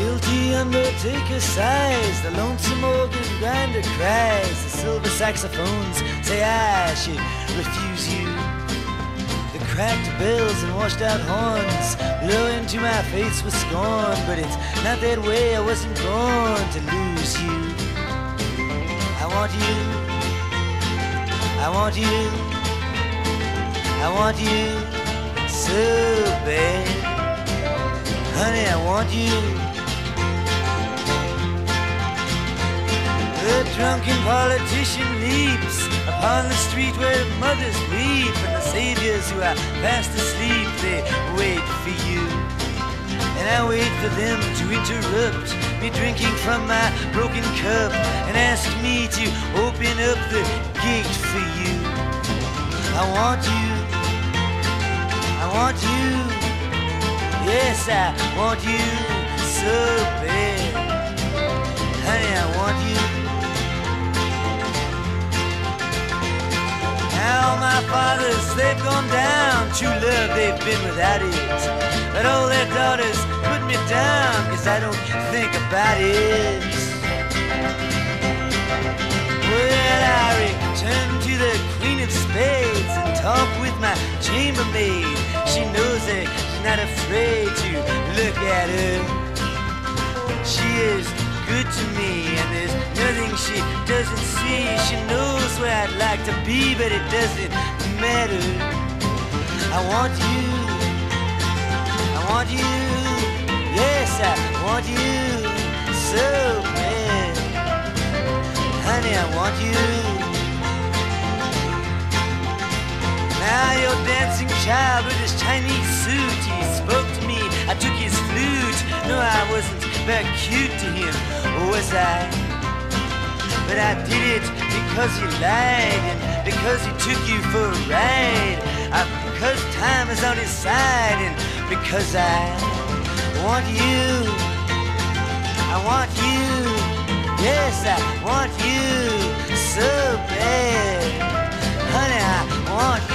guilty undertaker sighs, the lonesome organ grinder cries, the silver saxophones say I should refuse you. The cracked bells and washed out horns blow into my face with scorn, but it's not that way, I wasn't born to lose you. I want you, I want you, I want you so bad. Honey, I want you. The drunken politician leaps upon the street where mothers weep, and the saviors who are fast asleep, they wait for you. And I wait for them to interrupt me drinking from my broken cup and ask me to open up the gate for you. I want you, I want you, yes, I want you so bad. Honey, I want you. Now my fathers, they've gone down, true love, they've been without it. But all their daughters put me down, 'cause I don't think about it. Well, I return to the Queen of Spades and talk with my chambermaid. She knows that she's not afraid to look at her. She is good to me, and there's nothing she doesn't see. She knows where I'd like to be, but it doesn't matter. I want you, I want you, yes, I want you so bad. Honey, I want you. Now your dancing child with his Chinese suit, he spoke to me, I took his flute. No, I wasn't very cute to him, was I? But I did it because he lied, and because he took you for a ride, because time is on his side, and because I want you, I want you, yes, I want you so bad. Honey, I want you.